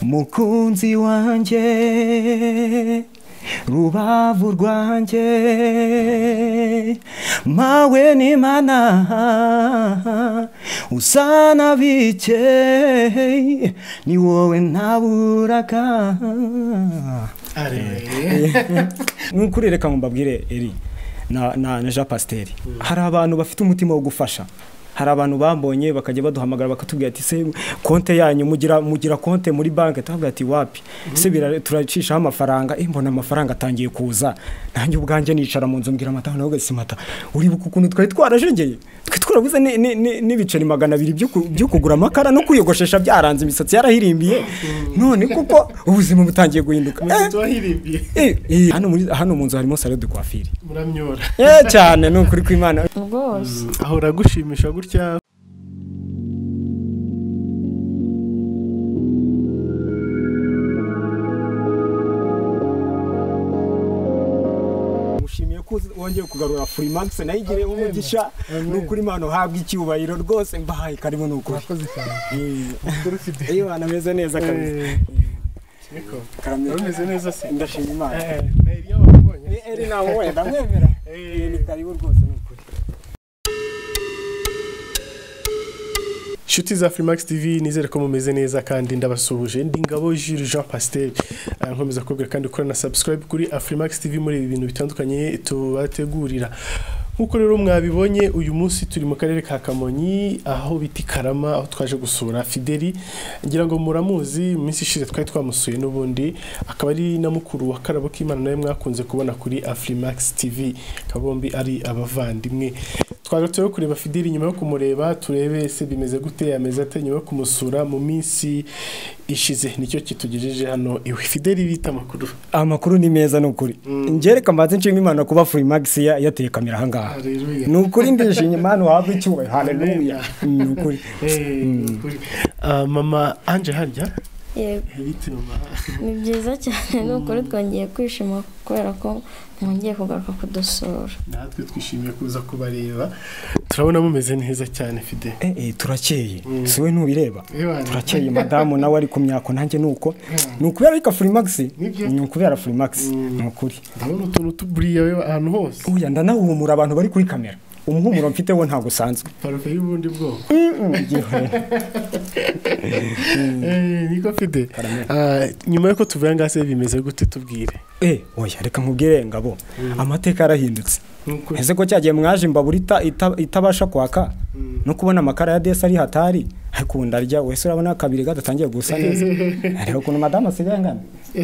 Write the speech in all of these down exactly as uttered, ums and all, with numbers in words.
mukunzi wanje rubavu rwanjye mawe ni mana usana bike ni wowe naburaga nukuri reka mbabwire eri na na Jean Pasteur hari abantu bafite umutima wo gufasha hari abantu bambonye bakajya baduhamagara bakatubwira ati se konte yanyu mugira mugira konte muri banke tavuga ati wapi se bira turacisha amafaranga imbona amafaranga atangiye kuza nanjye ubwanje nicara mu nzu mbwira amata naho gasimata uri bukuntu twari twarajengeye twe twarabuze n'ibiceri magana abiri byo kugura amakara no kuyogoshesha byaranze imisatsi yarahirimbiye none kuko ubuzima butangiye guhinduka eh hano muri hano mu nzu harimo salon de coiffure muramyora eh cyane no kuri kwimana rwose aho ragushimisha gutya mushimiye ko wongeye kugarura Freemax nayigire umugisha n'ukuri mano habwa icyubahiro rwose mbahaye karimo n'ukuri akoze cyane eh eh bana meze neza kabisa niko karameze neza se ndashima Imana eh nari yabonye eri nawe wenda mwemera eh ni karibu rwose n'ukuri. Shuti za Freemax T V nizere ko mumeze neza kandi ndabasuhuje ndi ngabo Jules Jean Pasteur nkomeza kubwira kandi ukora na subscribe kuri Freemax T V muri ibi bintu bitandukanye tubategurira nkuko rero mwabibonye uyu munsi turi mu karere ka Kamonyi aho biti Karama aho twaje gusura Fideli ngira ngo muramuzi mu minsi ishize twari twamusuye n'ubundi akaba ari na mukuru wa Karabo k'Imana nawe mwakunze kubona kuri Freemax T V kabombi ari abavandimwe twagatoye kureba Fideli nyuma yo kumureba turebe se bimeze gute ameze ate nyuma yo kumusura mu minsi ishize nicyo kitugejeje hano iwe Fideli bita makuru amakuru ni meza n'ukuri ngereka mbaze nshimye Imana kuba Freemax yateye kamera hanga n'ukuri ndishimye Imana wahabwa icyubahiro haleluya n'ukuri mama Anje harya yego ni byiza cyane n'ukuri twongeye kwishima kubera ko mwongeye kugaruka kudusura natwe twishimiye kuza kubareba turabona mumeze neza cyane Fide eh eh turakeye siwe ntubireba turakeye madamu nawe ari ku myako nanjye nuko nukubera ariko Freemax nukubera Freemax n'ukuri ndabona utuntu tuburiye ahantu hose uya ndanahumura abantu bari kuri kamera umuhumuro mfite wo ntago sanzwe parufe y'ubundi bwo eh niko Fide nyuma yuko tuvuye ngase bimeze gute tubwire eh oya reka nkubwire ngabo amateka yarahindutse ese ko cyagiye mwaje imbaburita itabasha kwaka no kubona amakara ya desa ari hatari hakunda rya wese urabona kabiri gadatangiye gusa neza ariko kuno madama asigaye ngana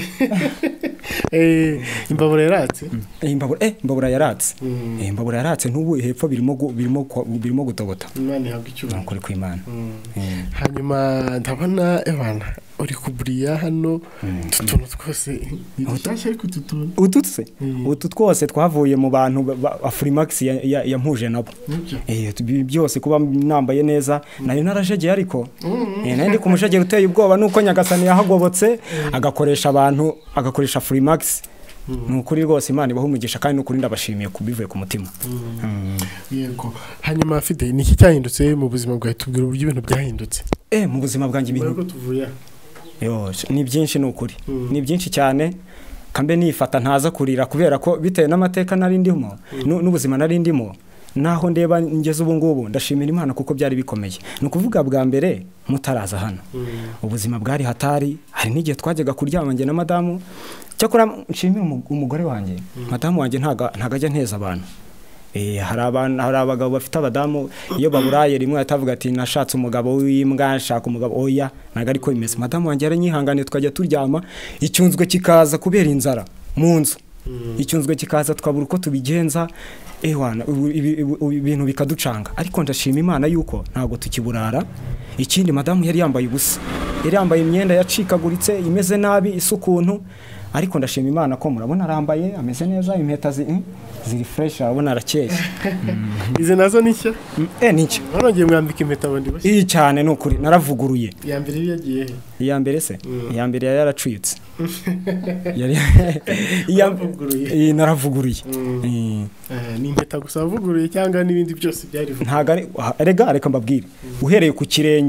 eh imbabura yaratse eh imbabura eh imbabura yaratse eh imbabura yaratse ntubu hepfo birimo birimo birimo gutogota Imana ihabwa icyubahiro kuri kw'Imana hanyuma ndabona ebana uri kuburiya hano tutuntu twose utashe ariko tutuntu ututse utu twose twavuye mu bantu Freemax yampuje nabo eh byose kuba nambaye neza nari narajegeye ariko eh nandi kumushegera uteye ubwoba nuko Nyagasani yahagobotse agakoresha abantu agakoresha Freemax nukuri rwose Imana ibahumugisha kandi nukuri ndabashimiye kubivuye ku mutima yego hanyuma Fide niki cyahindutse mu buzima bwawe tubwira uburyo ibintu byahindutse eh mu buzima bwanjye ibintu tuvuye yo ni byinshi nukuri ni byinshi cyane kambe nifata ntaza kurira kubera ko bitewe n'amateka nari ndimo n'ubuzima nari ndimo naho ndeba ngeze ubu ngubu ndashimira Imana kuko byari bikomeye nukuvuga bwa mbere mutaraza hano ubuzima bwari hatari hari n'igihe twajyaga kuryama nge na madamu cyakora nshimira umugore wanjye madamu wanjye ntaga ntagajya nteza abantu eh hari abantu hari abagabo bafite abadamu iyo baburaye rimwe atavuga ati nashatse umugabo w'imbwa nshaka umugabo oya naga ariko imeze madamu wanjye yaranyihangane twajya turyama icyunzwe kikaza kubera inzara mu nzu icyunzwe kikaza twabura uko tubigenza ewana ibintu bikaducanga ariko ndashima Imana yuko ntago tukiburara ikindi madamu yari yambaye ubusa yari yambaye imyenda yacikaguritse imeze nabi isukuntu ariko ndashima Imana ko murabona arambaye ameze neza impeta ziri fresh abona arakeye ize nazo nicyo eh nicyo barongeye mwambika impeta abandi bose iyi cyane nukuri naravuguruye ya mbere yagiye iya mbere se iya mbere yaracuyitse yari yavuguruye naravuguruye ni impeta gusa wavuguruye cyangwa n'ibindi byose byari ntaga rega reka mbabwire uhereye ku kirenge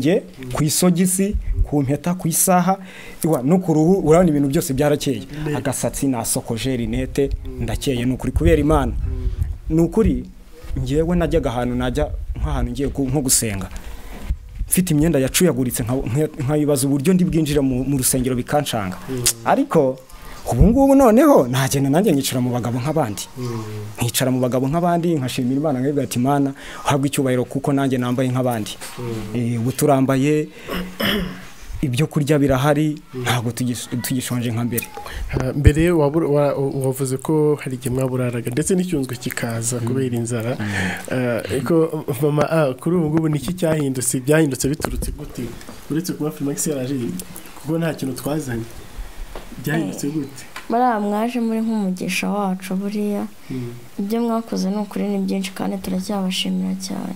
birenge ku isogisi ku mpeta ku isaha iwa no ku ruhu urabona ibintu byose byarakeye agasatsi nasokoje rinete ndakeye n'ukuri kubera Imana n'ukuri ngewe najyaga ahantu najya nk'ahantu ngiye nko gusenga mfite imyenda yacuyaguritse nkayibaza uburyo ndi bwinjira mu rusengero bikancanga ariko ubu ngubu noneho nagenda nanjye nyicara mu bagabo nk'abandi nkicara mu bagabo nk'abandi nkashimira Imana nkabwira ati Imana uhabwe icyubahiro kuko nanjye nambaye nk'abandi ubu turambaye ibyo kurya birahari ntabwo tugishonje nka mbere mbere wavuze ko hari igihe mwaburaraga ndetse n'icyunzwe kikaza kubera inzara ariko mama kuri ubu ngubu niki cyahindutse byahindutse biturutse gute uretse kuba Afrimax yaraje kuko nta kintu twazanye byahindutse gute bara mwaje muri nk'umugisha wacu buriya ibyo mwakoze ni ukuri ni byinshi kandi turacyabashimira cyane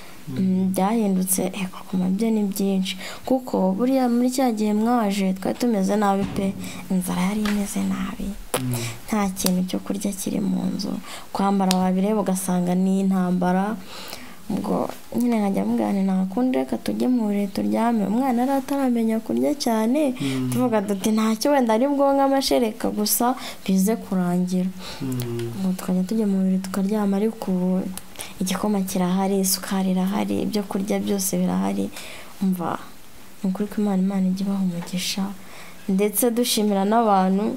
byahindutse ku mabye ni byinshi kuko buriya muri cya gihe mwaje twari tumeze nabi pe inzara yari imeze nabi nta kintu cyo kurya kiri mu nzu kwambara wabireba ugasanga ni intambara ubwo nyine nkajya mugana nakundi reka tujye mu buriri turyame umwana arataramenya kurya cyane tuvuga duti ntacyo wenda ari bwonka amashereka gusa bize kurangira ngo tukajya tujya mu buriri tukaryama ariko igikoma kirahari isukari irahari ibyo kurya byose birahari umva ni ukuri ko Imana Imana ijya ibaha umugisha ndetse dushimira n'abantu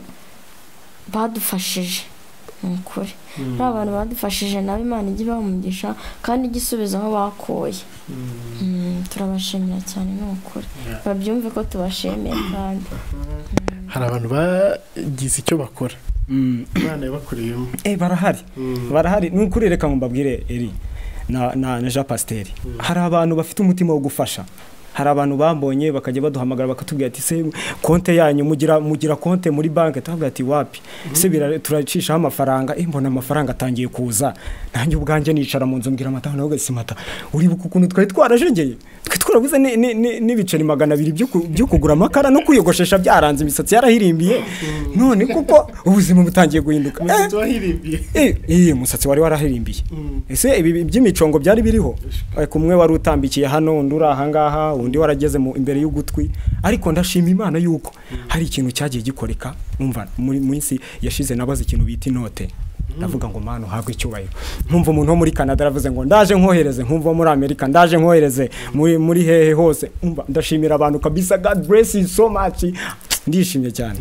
badufashije ni ukuri abantu badufashije nabo Imana ijya ibaha umugisha kandi igisubizo aho bakuye turabashimira cyane ni ukuri babyumve ko tubashimiye kandi hari abantu bagize icyo bakora Imana yabakoreyemo eh barahari barahari n'ukuri reka mbabwire eri na na Jean Pasteur hari abantu bafite umutima wo gufasha hari abantu bambonye bakajya baduhamagara bakatubwira ati se konte yanyu mugira mugira konte muri banki tavuga ati wapi se turacisha amafaranga eh mbona amafaranga atangiye kuza nanjye ubwanje nicara mu nzu mbwira amata naho gasimata uri bukukuntu twari twarajengeye twe twarabuze n'ibiceri magana abiri byo kugura amakara no kuyogoshesha byaranze imisatsi yarahirimbiye none kuko ubuzima butangiye guhinduka umusatsi wahirimbiye eh eh umusatsi wari warahirimbiye ese ibi by'imicongo byari biriho kumwe wari utambikiye hano ndura ahangaha undi warageze mu imbere y'ugutwi ariko ndashima Imana yuko hari ikintu cyagiye gikoreka umva muri munsi yashize nabaze ikintu bita inote ndavuga ngo mano hagwe icyubahiro nkumva umuntu wo muri Canada aravuze ngo ndaje nkohereze nkumva muri America ndaje nkohereze muri muri hehe hose umva ndashimira abantu kabisa God bless you so much ndishimye cyane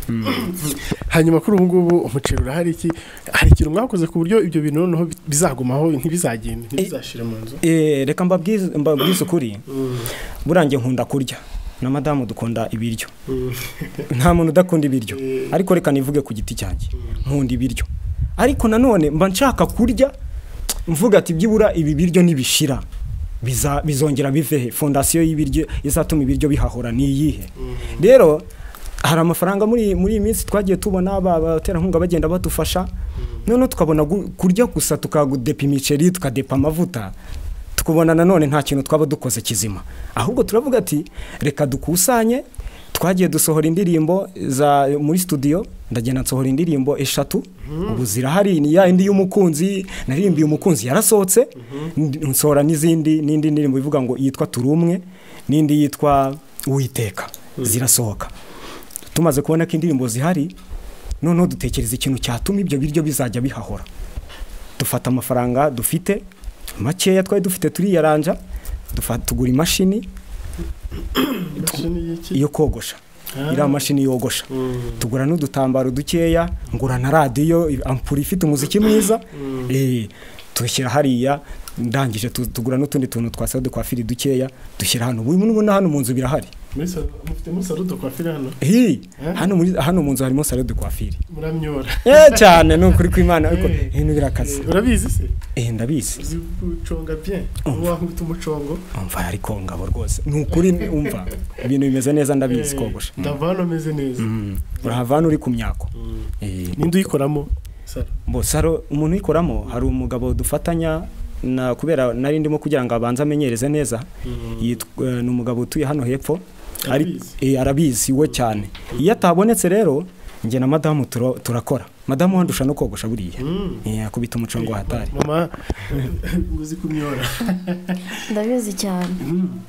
hanyuma kuri ubu ngubu umuceri urahari iki hari ikintu mwakoze ku buryo ibyo bintu noneho bizagumaho ntibizagenda ntibizashira mu nzu eh reka mbabwize mbabwize ukuri burangiye nkunda kurya na madamu dukunda ibiryo nta muntu udakunda ibiryo ariko reka nivuge ku giti cyanjye nkunda ibiryo ariko nanone mba nshaka kurya mvuga ati byibura ibi biryo nibishira biza bizongera bivehe fondation y'ibiryo izatuma ibiryo bihahora ni yihe rero hari amafaranga muri muri iyi minsi twagiye tubona abatera nkunga bagenda badufasha none tukabona kurya gusa tukagudepa imiceri tukadepa amavuta tukubona nanone nta kintu twaba dukoze kizima ahubwo turavuga ati reka dukusanye twagiye dusohora indirimbo za muri studio ndagenda nsohora indirimbo eshatu ubu zirahari ni ya indi y'umukunzi naririmbiye umukunzi yarasohotse nsohora n'izindi n'indi ndirimbo ivuga ngo yitwa turumwe n'indi yitwa Uwiteka zirasohoka tumaze kubona ko indirimbo zihari none dutekereza ikintu cyatuma ibyo biryo bizajya bihahora dufata amafaranga dufite makeya twari dufite turi yaranja dufata tugura imashini iyo kogosha ira mashini yogosha tugura n'udutambaro dukeya ngura na radio ampuri ifite umuziki mwiza eh tushyira hariya ndangije tugura n'utundi tuntu twasade kwa firi dukeya dushyira hano ubu n'ubona hano mu nzu birahari Mesa mufite musaro kwa firi hano eh hano muri hano mu nzu harimo salade kwa firi muramyora eh cyane no kuri kw'Imana ariko ibintu birakaze urabizi se eh ndabizi uconga bien waho umucongo umva ariko ngabo rwose nukuri umva ibintu bimeze neza ndabizi kogosha ndavano meze neza urahavana uri ku myako eh ninde uyikoramo saro bo saro umuntu uyikoramo hari umugabo dufatanya na kubera nari ndimo kugira ngo abanza amenyereze neza yitwa n'umugabo utuye hano hepfo ari eh arabizi we cyane iyo atabonetse rero nge na madamu turakora madamu wandusha no kogosha buriya eh akubita umucongo hatari mama uzi kumyora ndabizi cyane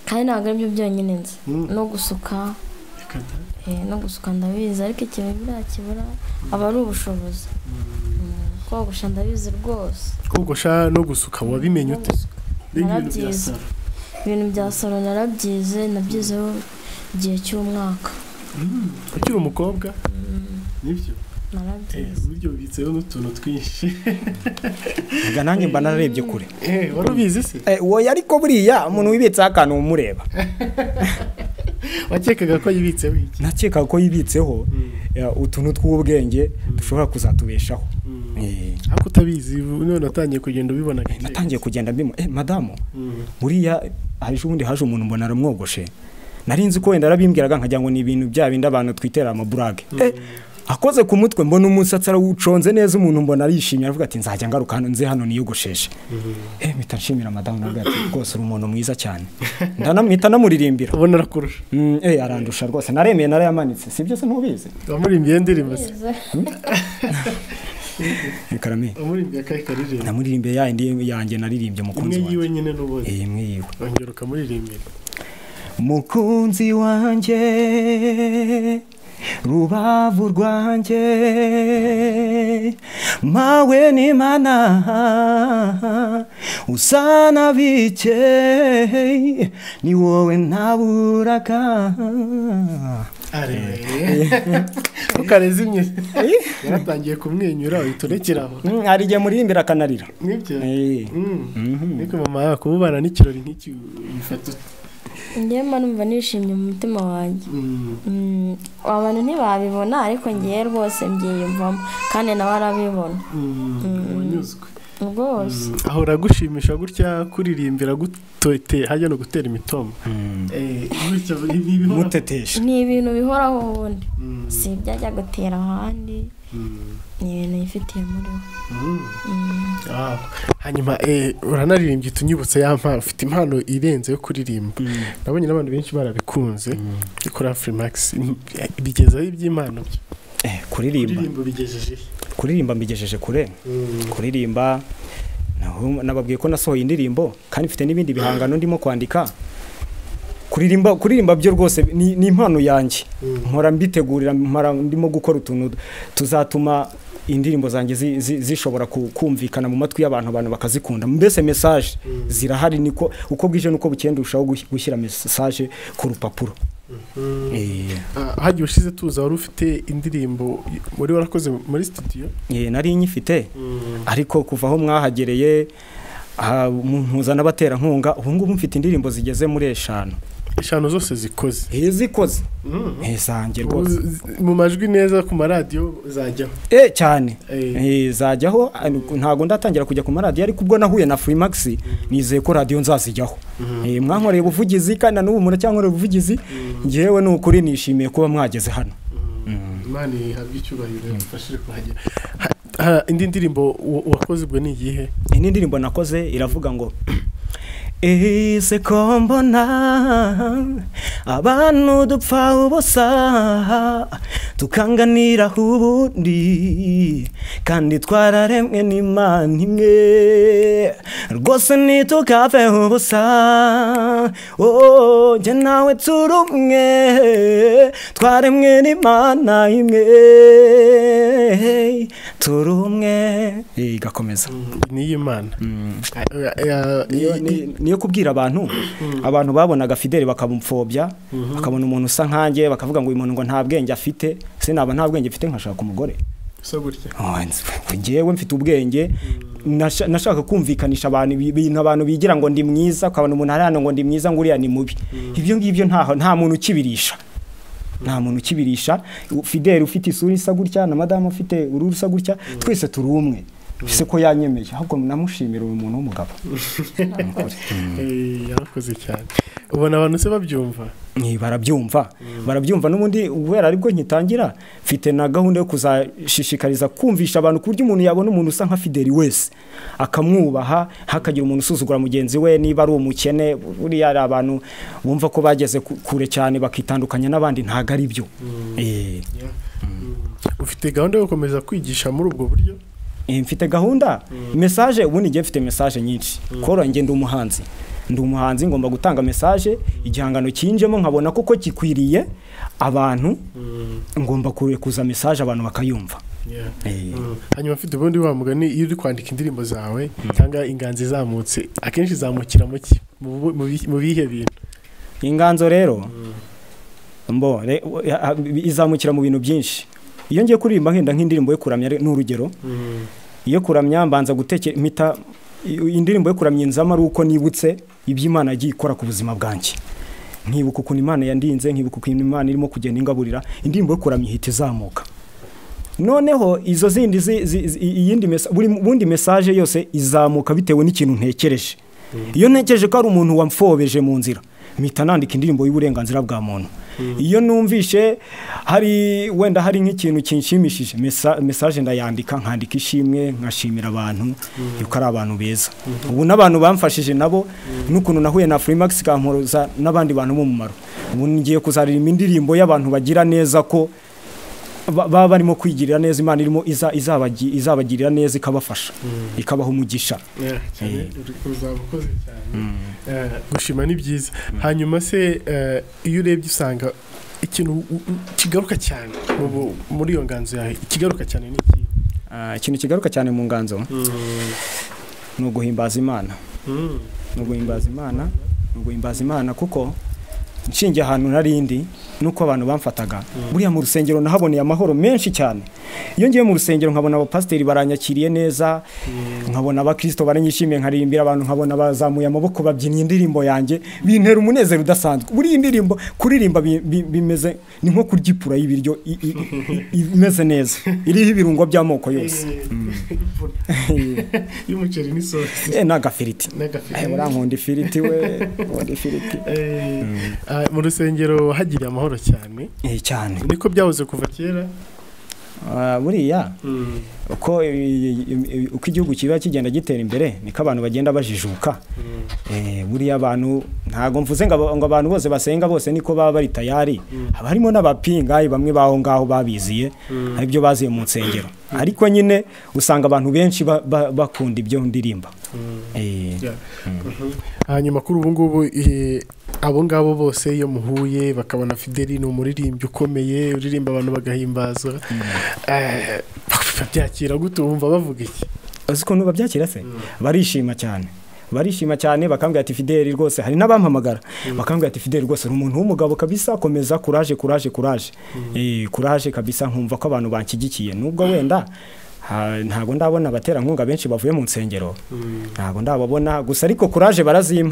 kandi ntabwo ari byo byonyine nzi Mm. no gusuka Reka da. eh, no gusuka ndabizi ariko ikintu buriya kibura aba ari ubushobozi. Mm, kogosha ndabizi rwose. kogosha no gusuka wabimenye ute? Ibintu bya Narabyize. salo. Ibintu bya salo narabyize nabyizeho igihe cy'umwaka. Mm. Ukiri umukobwa Mm, nibyo eh narabyize. uburyo bibitseho n'utuntu twinshi Nga nanjye mba nararebye kure. eh wari ubizi se Eh, wowe ariko buriya umuntu wibitseho akantu umureba. wakekaga ko yibitseho iki? Nakeka ko yibitseho ya, utuntu tw'ubwenge dushobora kuzatubeshaho. Mm. Eh, ariko utabizi none natangiye kugenda ubibona gake. natangiye kugenda mbimo eh madamu Mm. buriya hari ubundi haje umuntu mbona aramwogoshe. Nari nzi ko wenda arabimbwiraga nkagira ngo ni ibintu bya bindi abantu twitera amaburage. Eh akoze ku mutwe mbona umusatsi arawuconze neza umuntu mbona arishimye aravuga ati nzajya ngaruka hano nze hano niyogosheshe. Eh mpita nshimira madamu navuga ati rwose uri umuntu mwiza cyane. Ndanamwita namuririmbira. ubona arakurusha Mm, eh arandusha rwose naremeye narayamanitse sibyo se ntubizi. wamurimbiye ndirimbo se Karame wamurimbiye akahe karirimbo namuririmbiye ya indi yanjye naririmbye mukunzi umwe wanjye. yiwe nyine n'ubundi Eh imwe yiwe. ongera ukamuririmbira Mukunzi wanjye rubavu rwanjye mawe ni mana usana bike ni wowe naburaga. arebe ukarezimye yaratangiye kumwenyura uhiturekeraho Mm, hari igihe muririmbira akanarira. nibyo Eh. Mm. Mhm. niko mama yakubana n'ikirori nk'iki bifata Njye mba numva nishimye mu mutima wanjye. Mm. Mm, abantu ntibabibona ariko ngiye rwose mbyiyumvamo kandi nawe arabibona Mm. wanyuzwe rwose. ahora gushimisha gutya kuririmbira gutote hajya no gutera imitoma Mm. eh gutya ibi bihora Mutetesha. Ni ibintu bihoraho ubundi Mm. si ibyajya gutera ahandi, Mm. ni ibintu yifitiye muri we. Mm. Mm. Ah, hanyuma eh uranaririmbye tunyibutse ya mpano ufite impano irenze yo kuririmba Mm. nabonye n'abantu benshi barabikunze kuri Afrimax bigezeho iby'imana byo Eh kuririmba. kuririmba bigejeje Kuririmba mbigejeje kure. Kuririmba naho nababwiye ko nasohoye indirimbo kandi mfite n'ibindi bihangano ndimo kwandika. Kuririmba kuririmba byo rwose ni, ni impano yanjye. Nkora mbitegurira mpara ndimo gukora utuntu tuzatuma indirimbo zanjye zi- zi- zishobora ku- kumvikana mu matwi y'abantu abantu bakazikunda. Mbese message zirahari niko uko bwije nuko bukenda urushaho gush- gushyira message ku rupapuro. Eh Ah, hagiye ushize tuza wari ufite indirimbo muri warakoze muri studio eh, nari nyifite ariko kuva aho mwahagereye aha, mpuza n'abatera nkunga ubu ngubu mfite indirimbo zigeze muri eshanu. eshanu zose zikoze Eh zikoze. Eh zanjye rwose. Z- mu majwi neza ku maradiyo zajyaho Eh cyane. Eh. Eh zajyaho ntago ndatangira kujya ku maradiyo ariko ubwo nahuye na Freemax nizeye ko radio nzazijyaho. Eh mwankoreye ubuvugizi kandi n'ubu muracyankoreye ubuvugizi ngewe n'ukuri nishimiye kuba mwageze hano. Imana ihabwe icyubahiro yafashije kuhagera Ha- ha, indi ndirimbo wa- wakoze ubwo ni iyihe Iyi ndirimbo nakoze iravuga ngo ese ko mbona abantu dupfa ubusa tukanganira ubundi kandi twararemwe n'Imana imwe rwose ntitukave ubusa oh jye nawe turumwe twaremwe n'Imana imwe turumwe igakomeza. ni Imana niyo kubwira abantu abantu babonaga Fidele bakamupfobya bakabona umuntu usa nkanjye bakavuga ngo uyu muntu ngo nta bwenge afite se naba nta bwenge afite nkashaka umugore so gutya ngewe mfite ubwenge nashaka kumvikanisha abantu ibintu abantu bigira ngo ndi mwiza ukabona umuntu ari hano ngo ndi mwiza ngo uriya ni mubi ibyo ngibyo nta nta muntu ukibirisha nta muntu ukibirisha Fidele ufite isura isa gutya na madamu ufite uruhu rusa gutya twese turi umwe ese ko yanyemeye ahubwo namushimira uyu muntu w'umugabo yarakoze cyane ubona abantu se babyumva ni barabyumva barabyumva n'ubundi ubera aribwo nkitangira mfite na gahunda yo kuzashishikariza kumvisha abantu kurya umuntu yabona umuntu usa nka Fidele wese akamwubaha hakagira umuntu usuzugura mugenzi we niba ari umukene buri yari abantu bumva ko bageze kure cyane bakitandukanya n'abandi ntago ari byo eh ufite gahunda yo gukomeza kwigisha muri ubwo buryo mfite gahunda message ubundi ngiye mfite message nyinshi koro nge ndi umuhanzi ndi umuhanzi ngomba gutanga message igihangano kinjemo nkabona koko kikwiriye abantu ngomba kuza message abantu bakayumva. Hanyuma mfite ubundi wa mugani iyo uri kwandika indirimbo zawe cyangwa inganzo zamutse akenshi zamukira mu ki mu bihe bintu? Inganzo rero mbo izamukira mu bintu byinshi. Iyo ngiye kuririmba nkenda nk'indirimbo yo kuramya n'urugero iyo kuramya mbanza gutekera impita indirimbo yo kuramya inzama ari uko nibutse iby'Imana yagiye ikora ku buzima bwanjye, nkibuka ukuntu Imana yandinze, nkibuka ukuntu Imana irimo kugenda ingaburira, indirimbo yo kuramya ihita izamuka. Noneho izo zindi iyindi buri bundi message yose izamuka bitewe n'ikintu ntekereje. Iyo ntekereje ko ari umuntu wamfobeje mu nzira mpita nandika indirimbo y'uburenganzira bwa muntu. Iyo numvishe hari wenda hari nk'ikintu kinshimishije message ndayandika nkandika ishimwe nkashimira abantu yuko ari abantu beza. Ubu n'abantu bamfashije nabo n'ukuntu nahuye na Freemax kamporoza n'abandi bantu mu mumaro. Ubu ngiye kuzaririmba indirimbo y'abantu bagira neza ko baba barimo kwigirira neza, Imana irimo izabagirira neza ikabafasha ikabaha umugisha. Uzabukoze cyane gushima ni byiza. Hanyuma se iyo urebye usanga ikintu kigaruka cyane muri iyo nganzo yawe kigaruka cyane ni iki? Ikintu kigaruka cyane mu nganzo no guhimbaza Imana. No guhimbaza Imana, no guhimbaza Imana kuko nshingiye ahantu narindi nuko abantu bamfataga buriya mu rusengero nahaboneye amahoro menshi cyane. Iyo ngiye mu rusengero nkabona abapasiteri baranyakiriye neza, nkabona abakristo baranyishimiye, nkaririmbira abantu, nkabona bazamuye amaboko babyina indirimbo yanjye, bintera umunezero udasanzwe. Buri indirimbo kuririmba bimeze ni nko kuryipura y'ibiryo imeze neza, iriho ibirungo by'amoko yose. Y'umuceri ni sauce eh n'agafiriti urankunda ifiriti we wandi ifiriti. Mu rusengero hagiriye amahoro cyane eh cyane niko byahoze kuva kera. Buriya uko uko igihugu kiba kigenda gitera imbere niko abantu bagenda bajijuka. Eh buriya abantu ntago mvuze ngo abantu bose basenga bose niko baba bari tayari, haba harimo n'abapinga bamwe baho ngaho babiziye ari byo baziye mu nsengero, ariko nyine usanga abantu benshi bakunda ibyo ndirimba. Eh hanyuma kuri ubu ngubu abo ngabo bose iyo muhuye bakabona Fideli ni umuririmbyi ukomeye uririmba abantu bagahimbaza, eh babyakira gute? Wumva bavuga iki? Aziko no babyakira se barishima cyane, barishima cyane bakambwira ati Fideli rwose, hari n'abampamagara bakambwira ati Fideli rwose umuntu w'umugabo kabisa, komeza courage courage courage eh courage kabisa. Nkumva ko abantu bankigikiye nubwo wenda ntago ndabona batera nkunga benshi bavuye mu nsengero, ntago ndababona gusa ariko courage barazima.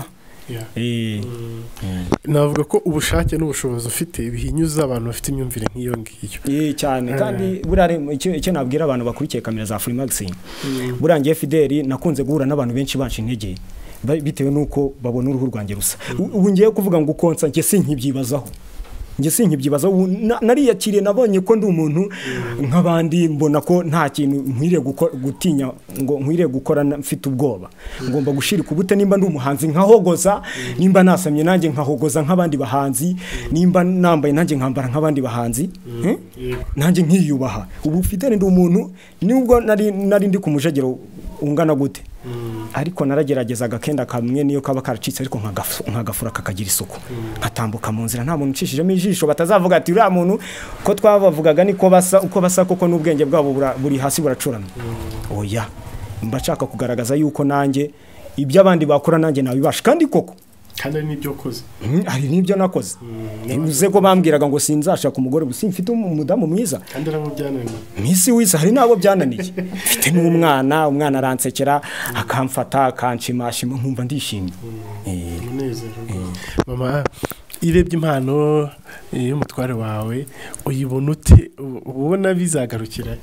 Eh navuga ko ubushake n'ubushobozi ufite bihinyuza abantu bafite imyumvire nk'iyo ngiyo. Eh cyane kandi burare icyo nabwira abantu bakurikiye kamera za Freemax, burangiye Fideli nakunze guhura n'abantu benshi banshi intege bitewe nuko babona uruhu rwanjye rusa. Ubu ngiye kuvuga ngo konsa nge sinkibyibazaho, nge sinkibyibazaho nariyakiriye, nabonye ko ndi umuntu nk'abandi, mbona ko nta kintu nkwiriye gutinya ngo nkwiriye gukora mfite ubwoba, ngomba gushirika ubute nimba ndi umuhanzi nkahogoza, nimba nasamye nanjye nkahogoza nk'abandi bahanzi, nimba nambaye nanjye nkambara nk'abandi bahanzi, nanjye nkiyubaha. Ubu Fideli ndi umuntu nubwo nari nari ndi kumujegero ungana gute, ariko narageragezaga kenda kamwe niyo kaba karacitse, ariko nkagafura kakagira isuku, nkatambuka mu nzira nta muntu ucishijemo ijisho, batazavuga ati uriya muntu ko twabavugaga niko basa, uko basa koko n'ubwenge bwabo buri hasi buracuramye. Oya, mbashaka kugaragaza yuko nanjye ibyo abandi bakora nanjye nabibasha, kandi koko kandi nibyo koze ari nibyo nakoze. Uze ko bambwiraga ngo sinzashaka umugore gusa mfite umudamu mwiza, kandi ramo byananiye misi wisa, hari nabo byananiye. Mfite n'umwana, umwana aransekera akamfata akancimashima nkumva ndishimye. Eh munezero. Mama irebye impano y'umutware wawe uyibona ute? Ubona bizagarukira?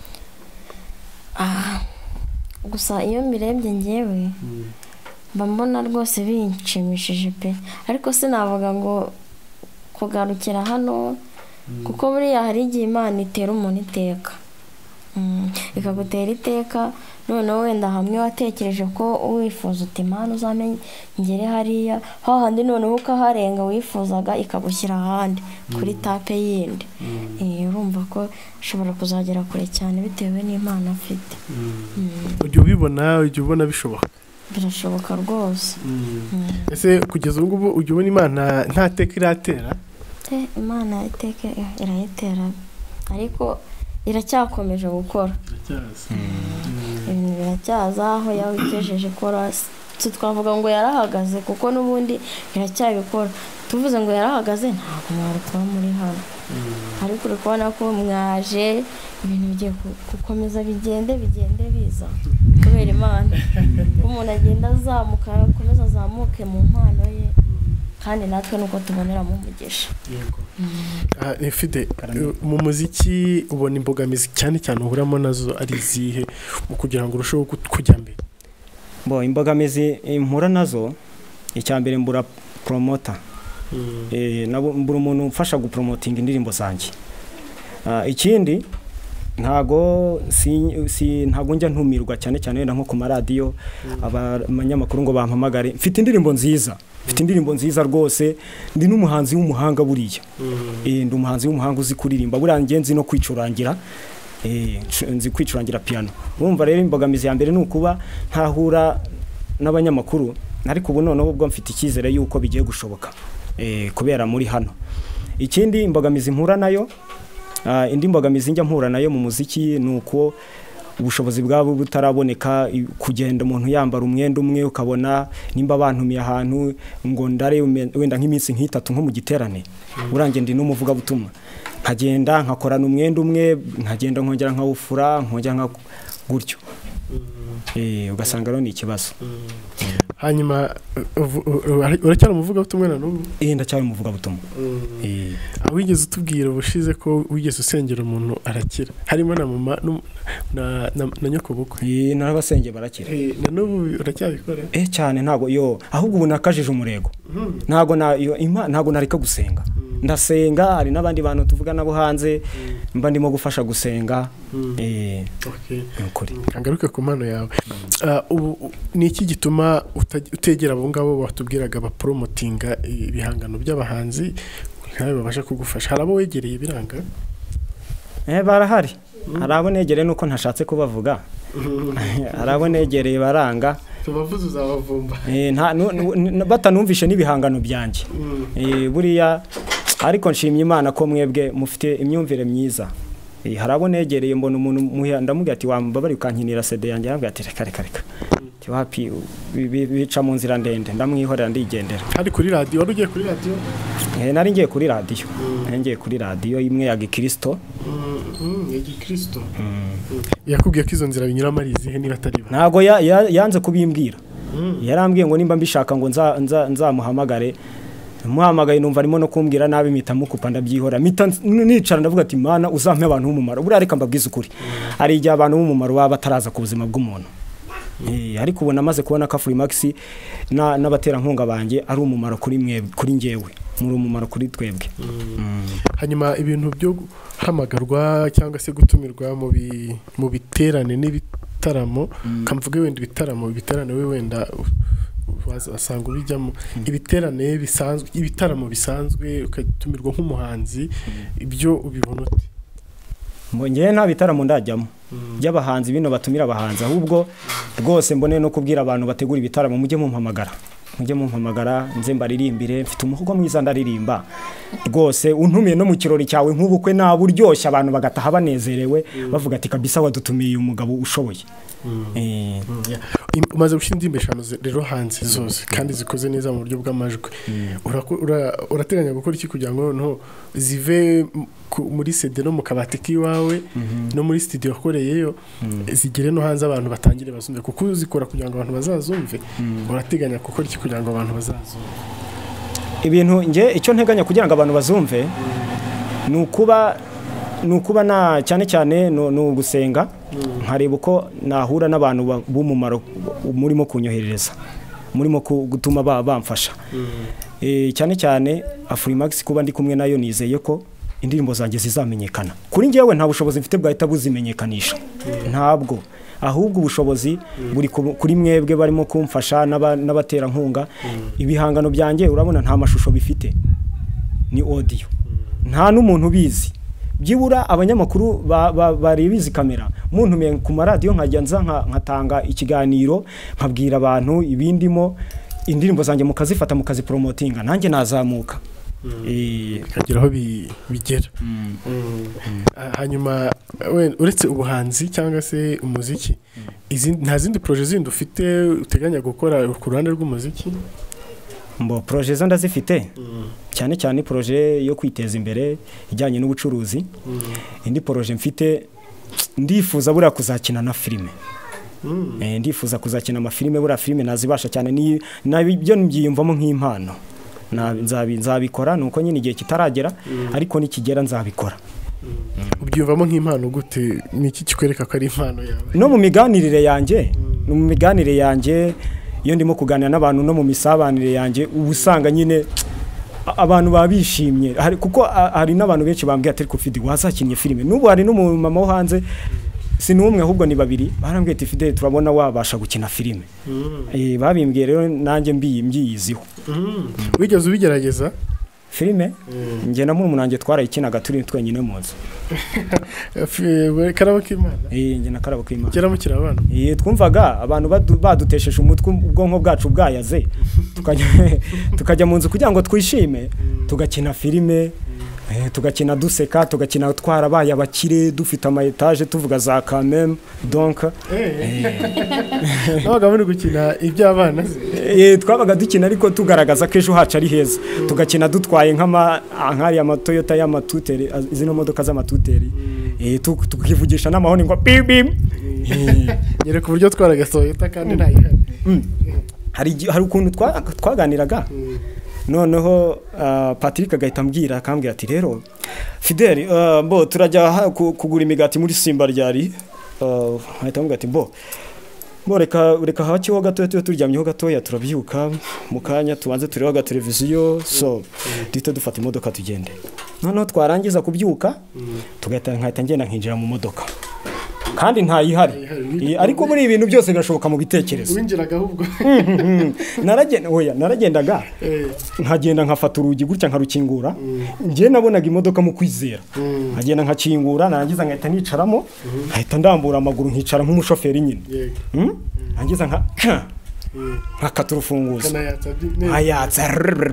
Ah gusa iyo mirebye ngewe mbona rwose binshimishije pe, ariko sinavuga ngo kugarukira hano kuko buriya hari igihe Imana itera umuntu iteka, ikagutera iteka, noneho wenda hamwe watekereje ko wifuza uti Imana uzamenye ngere hariya hahandi, noneho ukaharenga wifuzaga ikagushyira ahandi kuri tape yindi. Eh urumva ko ushobora kuzagera kure cyane bitewe n'Imana afite. Ujye ubibona, ujye ubona bishoboka? birashoboka rwose. ese kugeza ubu ngubu ujya ubona Imana nta teka iratera? Eh, Imana iteka irayitera ariko iracyakomeje gukora. Ibintu biracyaza aho yawigejeje kora, twavuga ngo yarahagaze kuko n'ubundi iracyabikora. Tuvuze ngo yarahagaze ntabwo mwari kuba muri hano, ariko uri kubona ko mwaje ibintu bigiye gukomeza bigende bigende biza kubera Imana. Umuntu agenda azamuka akomeza azamuke mu mpano ye, kandi natwe nuko tubonera mu mugisha. Ah, Fide, mu muziki ubona imbogamizi cyane cyane uhuramo nazo ari zihe mu kugira ngo urusheho kujya mbere? Bo imbogamizi impura nazo, icyambere mbura promoter. Eh nabo mbura umuntu umfasha gupromoting indirimbo zanjye. Ah, ikindi ntago si, si ntago njya ntumirwa cyane cyane wenda nko ku maradiyo abanyamakuru ngo bampamagare mfite indirimbo nziza. Mfite indirimbo nziza rwose, ndi n'umuhanzi w'umuhanga buriya. Eh ndi umuhanzi w'umuhanga uzi kuririmba burangiye nzi no kwicurangira. Eh nzi kwicurangira piano. Urumva rero imbogamizi ya mbere nukuba ntahura n'abanyamakuru, ariko ubu noneho ubwo mfite ikizere yuko bigiye gushoboka eh kubera muri hano. Ikindi imbogamizi mpura nayo, uh, indi mbogamizi njya mpura nayo mu muziki nuko ubushobozi bwabo butaraboneka, kugenda umuntu yambara umwenda umwe ukabona nimba bantumiye ahantu ngo ndare wenda nk'iminsi nk'itatu nko mu giterane, urange ndi n'umuvuga butumwa nkagenda nkakorana umwenda umwe, nkagenda nkongera nkawufura nkongera nka gutyo. Eh ugasanga rero ni ikibazo. Hanyuma uracyari umuvuga butumwa na n'ubu? Eh ndacyari umuvuga butumwa. Eh wigeze utubwira ubushize ko wigeze usengera umuntu arakira, harimo na mama na na nyoko bukwe? Eh narabasengeye barakira. Eh na n'ubu uracyabikora? Eh cyane ntago yo ahubwo ubu nakajije umurego. Ntago na ntago nareka gusenga. Ndasenga, hari nabandi bantu tuvuga nabo hanze mba ndimo gufasha gusenga. Eh okay, ukuri angaruke ku mano yawe. Ubu ni iki gituma utegera abo ngabo batubwiraga ba promotinga ibihangano by'abahanzi nkabe babasha kugufasha? Harabo wegereye biranga? Eh barahari. Harabo negereye nuko ntashatse kubavuga. Harabo negereye baranga. Tubavuze uzabavumba. Eh nta batanumvishe n'ibihangano byanje. Eh buriya ariko nshimye Imana ko mwebwe mufite imyumvire myiza. Eh harabo negereye mbona umuntu ndamubwira ati wambabari ukankinira C D yanjye, arambwira ati reka reka reka. Ti wapi bica mu nzira ndende ndamwihorera ndigendera. Hari kuri radio, wari ugiye kuri radio? Eh nari ngiye kuri radio. Ngiye kuri radio imwe ya Gikristo. Mhm, ya Gikristo. Yakubwiye ko izo nzira binyura marizi he niba atari ba? Ntago yanze kubimbwira. Yarambwiye ngo nimba mbishaka ngo nza nzamuhamagare. Muhamagaye numva arimo no kumbwira nabi mita mukupa ndabyihora. Mita nicara ndavuga ati Mana uzampe abantu b'umumaro. Buri areka mbabwiza ukuri. Ari igihe abantu b'umumaro baba bataraza ku buzima bw'umuntu. Eh ariko ubona amaze kubona ka Freemax na nabatera nkunga banjye ari umumaro kuri mwebwe, kuri ngewe muri umumaro kuri twebwe. Hanyuma ibintu byo hamagarwa cyangwa se gutumirwa mu mu biterane n'ibitaramo, kamvuge wenda ibitaramo ibiterane we wenda wasanga ubijyamo, ibiterane bisanzwe ibitaramo bisanzwe ukatumirwa nk'umuhanzi, ibyo ubibona ute? Mbonye nta bitaramo ndajyamo by'abahanzi bino batumira abahanzi, ahubwo rwose mbone no kubwira abantu bategura ibitaramo mujye mumpamagara mujye mumpamagara nze mbaririmbire, mfite umuhogo mwiza ndaririmba rwose, untumiye no mu kirori cyawe nk'ubukwe na buryoshya abantu bagataha banezerewe bavuga ati kabisa wadutumiye umugabo ushoboye. Eh umaze gushyira indirimbo eshanu rero hanze zose kandi zikoze neza mu buryo bw'amajwi, urateganya gukora iki kugira ngo no zive muri C D no mu kabati kiwawe no muri studio yakoreyeyo zigere no hanze abantu batangire bazumve, kuko uzikora kugira ngo abantu bazazumve? Urateganya gukora iki kugira ngo abantu bazazumve? Ibintu nge icyo nteganya kugira ngo abantu bazumve nukuba nukuba na cyane cyane no gusenga, nkareba uko nahura n'abantu b'umumaro murimo kunyoherereza, murimo gutuma bamfasha. Eh cyane cyane Freemax kuba ndi kumwe nayo nizeye ko indirimbo zanjye zizamenyekana. Kuri ngewe nta bushobozi mfite bwahita buzimenyekanisha, ntabwo, ahubwo ubushobozi buri kuri mwebwe barimo kumfasha n'abatera nkunga. Ibihangano byanjye urabona nta mashusho bifite, ni audio, nta n'umuntu bizi. Byibura abanyamakuru bari bizi kamera muntumiye ku maradiyo nkajya nza nkatanga ikiganiro nkabwira abantu ibindimo indirimbo zanjye mukazifata mukazipromotinga nanjye nazamuka bikagira aho bigera. Hanyuma uretse ubuhanzi cyangwa se umuziki nta zindi projet zindi ufite uteganya gukora ku ruhande rw'umuziki? Mbo projet zo ndazifite cyane cyane projet yo kwiteza imbere ijyanye n'ubucuruzi. Indi projet mfite ndifuza buriya kuzakina na filime. Eh ndifuza kuzakina ama filime buriya filime nazibasha cyane ni nabyo mbyiyumvamo nk'impano. Na nzabi nzabikora nuko nyine igihe kitaragera ariko nikigera nzabikora. Ubyumvamo nk'impano gute? Niki kikwereka ko ari impano yawe? No mu miganirire yanjye, no mu miganirire yanjye iyo ndimo kuganira n'abantu no mu misabanire yanjye ubusanga nyine abantu babishimye kuko hari n'abantu benshi bambwiye ati ko Fide wazakinnye filime. Nubu hari no mu mama wo hanze si numwe ahubwo ni babiri barambwiye ati Fide turabona wabasha gukina filime. Eh babimbwiye rero nanjye mbiyi mbyiyiziho. Wigeze ubigerageza filime? Nge na mu nanjye twarayikinaga turi twenyine mu nzu. Karabuka Imana? Eh nge na Karabuka Imana. Kera mukira abana? Eh twumvaga abantu baduteshesha umutwe ubwonko bwacu bwayaze tukajya tukajya mu nzu kugira ngo twishime tugakina filime. Eh tugakina duseka tugakina twarabaye abakire dufite ama etage tuvuga za kamem donc nabaga muri gukina iby'abana. Eh twabaga dukina ariko tugaragaza ko ejo hacu ari heza tugakina dutwaye nk'ama nkari ya Toyota ya matuteri zino modoka za matuteri eh tukivugisha n'amahoni ngo bim bim nyere ku buryo twaraga Toyota kandi nta ihari. Hari hari ukuntu twaganiraga noneho Patrick agahita ambwira akambwira ati rero Fidel bo turajya kugura imigati muri Simba ryari ahita ambwira ati bo bo reka reka hakiho gato turyamyeho gatoya turabyuka mukanya tubanze tureba ga televiziyo so dito dufata imodoka tugende noneho twarangiza kubyuka tugahita nkahita ngenda nkinjira mu modoka kandi nta yihari ariko muri ibintu byose birashoboka mu bitekerezo. Winjiraga ahubwo naragenda oya naragendaga nkagenda nkafata urugi gutya nkarukingura ngiye nabonaga imodoka mu kwizera nkagenda nkakingura narangiza nkahita nicaramo nkahita ndambura amaguru nkicara nk'umushoferi nyine nangiza nka nkakata urufunguzo ayatsa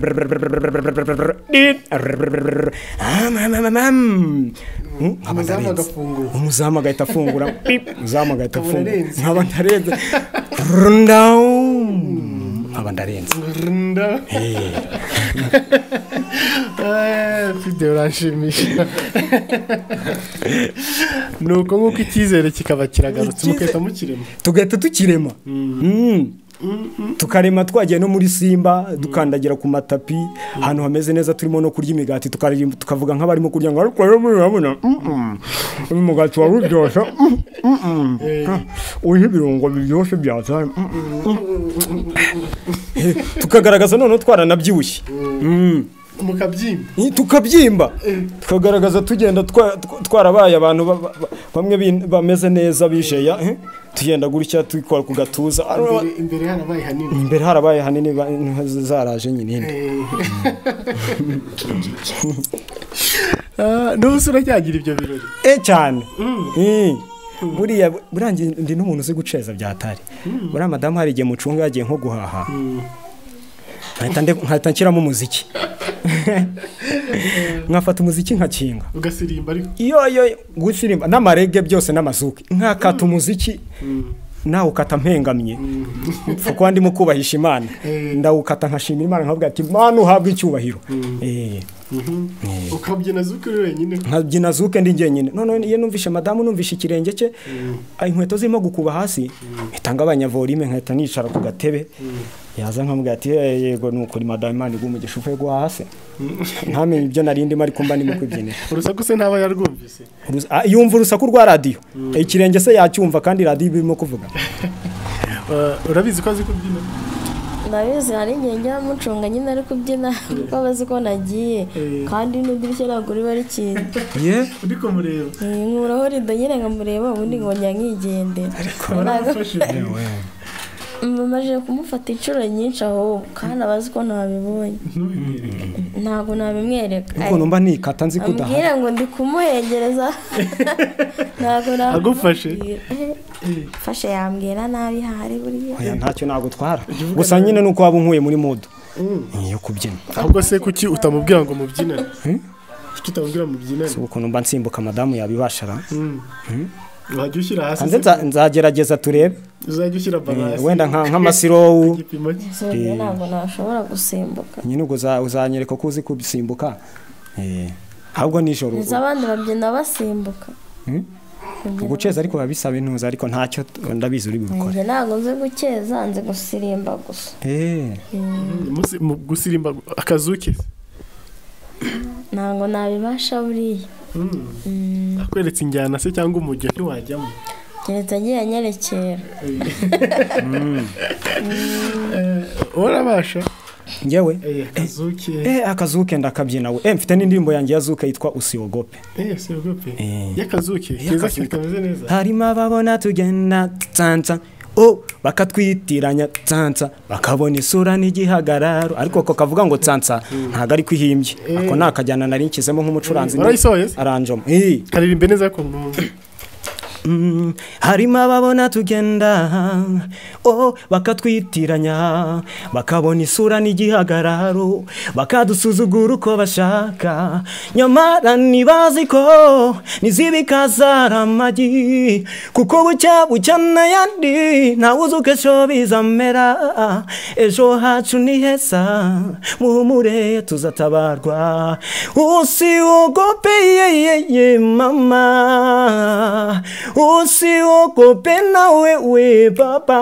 umuzamu agahita afungura umuzamu agahita afungura nkaba ndarenze nkaba ndarenze Fide urashimisha nuko nk'uko icyizere kikaba kiragarutse mukahita mukirema tugahita tukirema tukarema twagiye no muri Simba dukandagira ku matapi ahantu hameze neza turimo no kurya imigati tukavuga nk'abarimo kurya ngo ariko rero murabona umugati waruryoshye uyu birungo biryoshye byaza tukagaragaza none twaranabyibushye mukabyimba tukabyimba tukagaragaza tugenda twarabaye abantu bamwe bameze neza bisheya tugenda gutya twikora ku gatuza imbere harabaye hanini imbere harabaye hanini zaraje nyine n'usura cyagira ibyo birori eh cyane buriya burangiye ndi n'umuntu uzi guceza byatari buriya madamu hari igihe mucunga yagiye nko guhaha nkahita nshyiramo umuziki nkafata umuziki nkakinga ugasirimba ariko iyo iyo gusirimba n'amarege byose n'amazuki nkakata umuziki nawe ukata mpengamye kuko ndimo kubahisha Imana ndawukata nkashimira Imana nkavuga ati Mana uhabwe icyubahiro eh ukabyina zuke wenyine nkabyina zuke ndi ngenyine none iyo numvishe madamu numvishe ikirenge cye inkweto zirimo gukuba hasi itanga abanyavolime nkahita nicara ku gatebe yaza nkamubwira ati yego nuko madamu Imana igumugisha uvuye gwa hasi ntamenye ibyo narindi ariko mba ndimo kwibyinira urusaku se ntaba yarwumvise yumva urusaku rwa radio ikirenge se yacyumva kandi radio birimo kuvuga urabizi ko azi kubyina ndabizi hari ingenge mucunga nyine ari kubyina kuko abazi ko nagiye kandi n'idirishya ntabwo riba rikinze ye uriko mureba nkuraho rido nyine nkamureba ubundi nkongera nkigendera ariko barafashe Mbamaje kumufata inshuro nyinshi aho kandi abazi ko ntabibonye. Ntabwo nabimwereka. Uko numva nikata nzi kudaha. Ambwira ngo ndi kumuhegereza. Ntabwo nabwo. Agufashe. Fashe yambwira nabi hari buriya. Oya ntacyo nagutwara. Gusa nyine nuko waba unkuye muri mood. Yo kubyina. Ahubwo se kuki utamubwira ngo mubyinane? Kuki utamubwira mubyinane? Uko numva nsimbuka madamu yabibashara. Wajya ushyira hasi. Kandi nzagerageza turebe. Uzajya ushyira balance. Wenda nk'amasirowu. Ntabwo nashobora gusimbuka. Nyine ubwo uzanyereka ko uzi kubisimbuka. Eh. Ahubwo nijoro. Niza abandi babyina basimbuka. guceza ariko babisaba intuza ariko ntacyo ndabizi uri bukore. Nje nago nze guceza nze gusirimba gusa. Eh. Mu gusirimba akazuki. Nango nabibasha buriya. Mm. Akweretse injyana se cyangwa umujyo ntiwajyamo. Keretse agiye anyerekera. Mm. Urabasha? Ngewe eh akazuke eh akazuke ndakabyina we eh mfite n'indirimbo yanjye yazuka yitwa Usiogope eh Usiogope yakazuke keza kitameze neza harimo babona tugenda tsanza oh bakatwitiranya tsanza bakabona isura n'igihagararo ariko ko kavuga ngo tsanza ntago ari kwihimbye ako nakajyana nari nkizemo nk'umucuranzi aranjoma eh karirimbe neza ko Mm, harimo babona tugenda oh bakatwitiranya bakabona isura n'igihagararo bakadusuzugura uko bashaka nyamara nibazi ko nizibikazara amagi kuko bucya bucyana yandi ntawuzuke sho bizamera ejo hacu ni heza muhumure tuzatabarwa Usiogope ye ye mama Usiogope na wewe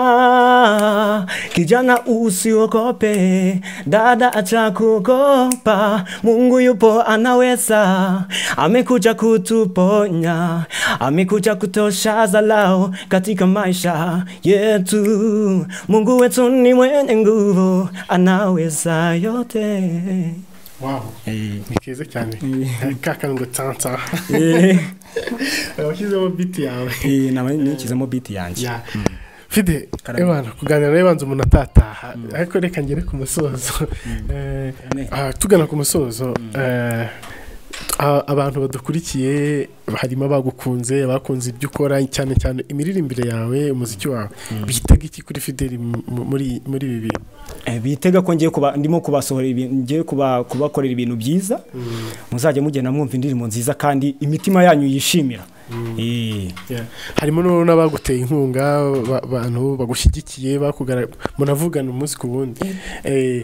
baba kijana usiogope dada acha kuogopa Mungu yupo anaweza amekuja kutuponya amekuja kutoshaza lao katika maisha yetu Mungu wetu ni mwenye nguvu anaweza yote. Wow, eh nikeze cyane kaka ngo tanta eh wakizemo beat yawe eh na nikizemo beat yanjye Fide ebana kuganira rebanze umuntu atataha ariko reka ngere ku musozo eh tugana ku musozo eh abantu badukurikiye harimo abagukunze abakunze ibyo ukora cyane cyane imiririmbire yawe umuziki wawe bitega iki kuri Fideli muri muri bibi eh bitega ko ngiye kuba ndimo kubasohora ibintu ngiye kuba kubakorera ibintu byiza muzajye mugenda mwumva indirimbo nziza kandi imitima yanyu yishimira eh harimo no nabaguteye inkunga abantu bagushigikiye bakugara munavugana umunsi ku wundi eh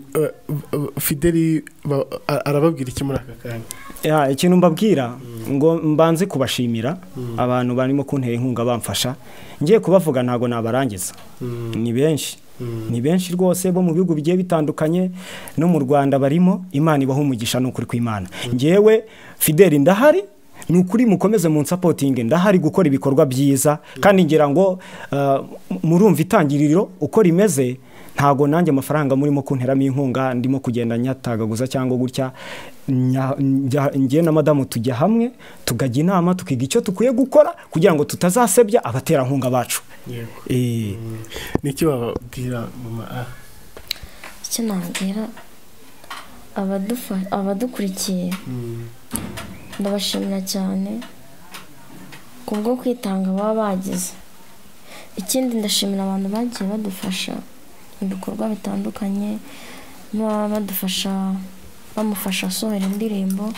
Fideli arababwira iki muri aka kanya ya ikintu mbabwira ngo mbanze kubashimira abantu barimo kuntera inkunga bamfasha ngiye kubavuga ntago nabarangiza ni benshi ni benshi rwose bo mu bihugu bigiye bitandukanye no mu Rwanda barimo Imana ibaho umugisha no kuri kw'Imana ngewe Fideli ndahari nukuri mukomeze mu supporting ndahari gukora ibikorwa byiza kandi ngira ngo murumva itangiriro uko rimeze ntago nanjye amafaranga murimo kunteramo inkunga ndimo kugenda nyatagaguza cyangwa gutya ngiye na madamu tujya hamwe tugajya inama tukiga icyo tukwiye gukora kugira ngo tutazasebya abatera nkunga bacu eh niki bababwira mama ah icyo nabwira abadufa abadukurikiye ndabashimira cyane kubwo kwitanga baba bagize ikindi ndashimira abantu bagiye badufasha ibikorwa bitandukanye baba badufasha bamufasha asohora indirimbo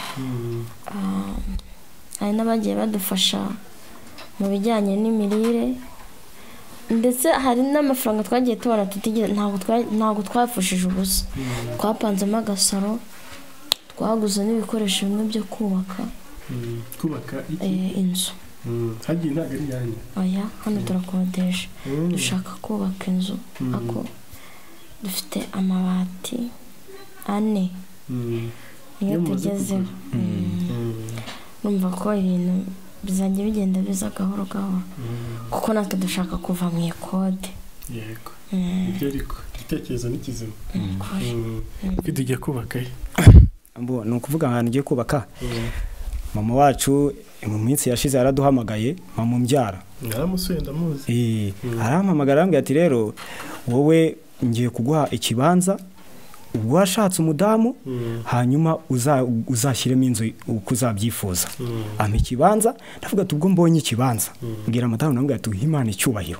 hari n'abagiye badufasha mu bijyanye n'imirire ndetse hari n'amafaranga twagiye tubona tutigeze ntabwo ntabwo twafushije ubusa twapanzemo agasaro twaguze n'ibikoresho bimwe byo kubaka kubaka inzu hagiye ntabwo ari yanyu oya hano turakodesha dushaka kubaka inzu ako dufite amabati ane niyo tugezeho numva ko ibintu bizajya bigenda biza gahoro gahoro kuko natwe dushaka kuva mu ikode yego ibyo ariko igitekerezo n'ikizima bidugiye kubaka mbo ni ukuvuga ahantu ugiye kubaka mama wacu mu minsi yashize yaraduhamagaye mama umbyara naramusuye ndamuzi eh arampamagara arambwira ati rero wowe ngiye kuguha ikibanza ubwo washatse umudamu hanyuma uzashyiremo inzu uko uzabyifuza ampa ikibanza ndavuga ati ubwo mbonye ikibanza mbwira madamu nambwira ati Imana icyubahiro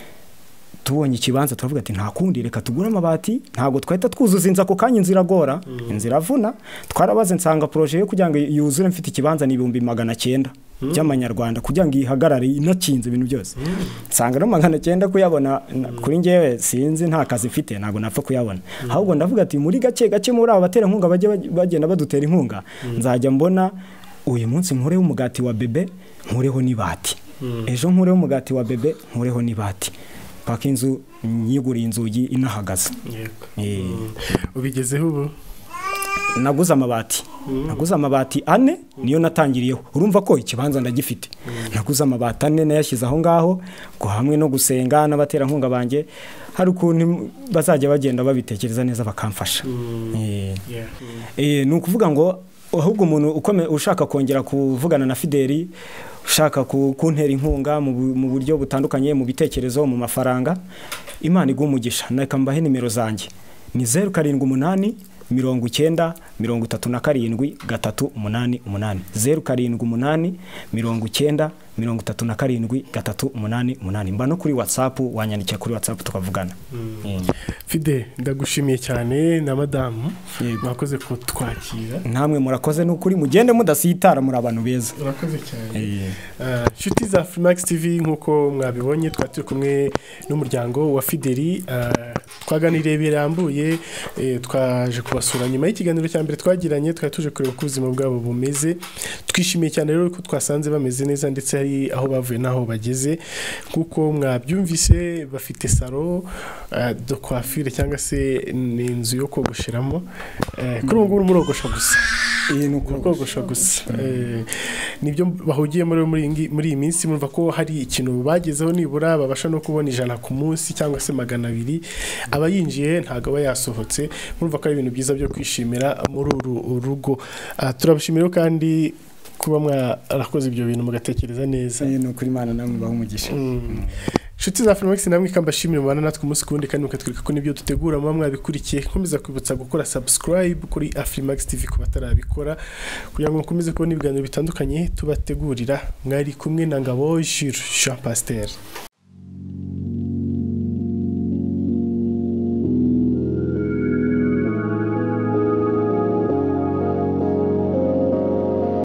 tubonye ikibanza turavuga ati nta kundi reka tugura amabati ntago twahita twuzuza inzu ako kanya inzira gora inzira avuna twarabaze nsanga projet yo kugira ngo yuzure mfite ikibanza ni ibihumbi magana cyenda by'amanyarwanda kugira ngo ihagarare inakinze ibintu byose nsanga no magana cyenda kuyabona kuri ngewe sinzi nta kazi mfite ntago napfa kuyabona ahubwo ndavuga ati muri gake gake muri aba batera inkunga bajye bagenda badutera inkunga nzajya mbona uyu munsi nkureho umugati wa bebe nkureho nibati ejo nkureho umugati wa bebe nkureho nibati paka inzu nyiguriye inzugi inahagaze eh ubigezeho ubu naguze amabati naguze amabati ane niyo natangiriyeho urumva ko ikibanza ndagifite naguze amabati ane nayashyize aho ngaho ko hamwe no gusenga n'abatera nkunga banje hari ukuntu bazajya bagenda babitekereza neza bakamfasha eh eh ni ukuvuga ngo ahubwo umuntu ukome ushaka kongera kuvugana na Fideli ushaka kuntera inkunga mu buryo butandukanye mu bitekerezo mu mafaranga Imana igumugisha nakambahe nimero zanjye ni zeru karindwi umunani mirongo icyenda mirongo itatu na karindwi gatatu umunani umunani zeru karindwi umunani mirongo icyenda mirongo itatu na karindwi gatatu umunani umunani mba no kuri WhatsApp wanyandikiye kuri WhatsApp tukavugana. Fide ndagushimiye cyane na madamu mwakoze kutwakira namwe murakoze n'ukuri mugende mudasitara muri abantu beza murakoze cyane. Nshuti za Afrimax T V nkuko mwabibonye twaturi kumwe n'umuryango wa Fideli twaganiriye birambuye twaje kubasura nyuma y'ikiganiro cya mbere twagiranye twatuje kureba uko ubuzima bwabo bumeze twishimiye cyane rero ko twasanze bameze neza ndetse hari aho bavuye naho bageze kuko mwabyumvise bafite salo de coiffure cyangwa se n'inzu yo kogosheramo kuri ubu ngubu murogosha gusa iyi ni ukogosha gusa nibyo bahugiye muri muri iyi minsi murumva ko hari ikintu bagezeho nibura babasha no kubona ijana ku munsi cyangwa se magana abiri abayinjiye ntago aba yasohotse murumva ko ari ibintu byiza byo kwishimira muri uru rugo. Turabashimira kandi kuba mwarakoze ibyo bintu mugatekereza neza ni ukuri Imana namwe bahumugisha. Nshuti za Afrimax namwe kambashimira mubana natwe umunsi kundi kandi mukatwereka ko nibyo dutegura mu mwabikurikiye komeza kwibutsa gukora subscribe kuri Afrimax T V ku batarabikora kugira ngo mukomeze kubona ibiganiro bitandukanye tubategurira mwari kumwe na Ngabo Jules Jean Pasteur.